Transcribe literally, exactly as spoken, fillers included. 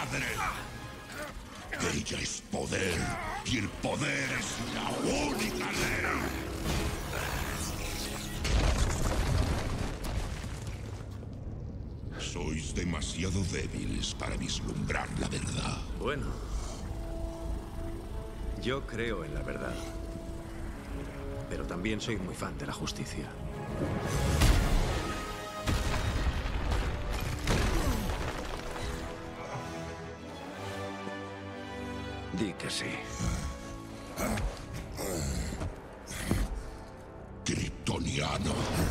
madre. Ella es poder, y el poder es la única ley. Sois demasiado débiles para vislumbrar la verdad. Bueno, yo creo en la verdad, pero también soy muy fan de la justicia. Di que sí. Kryptoniano.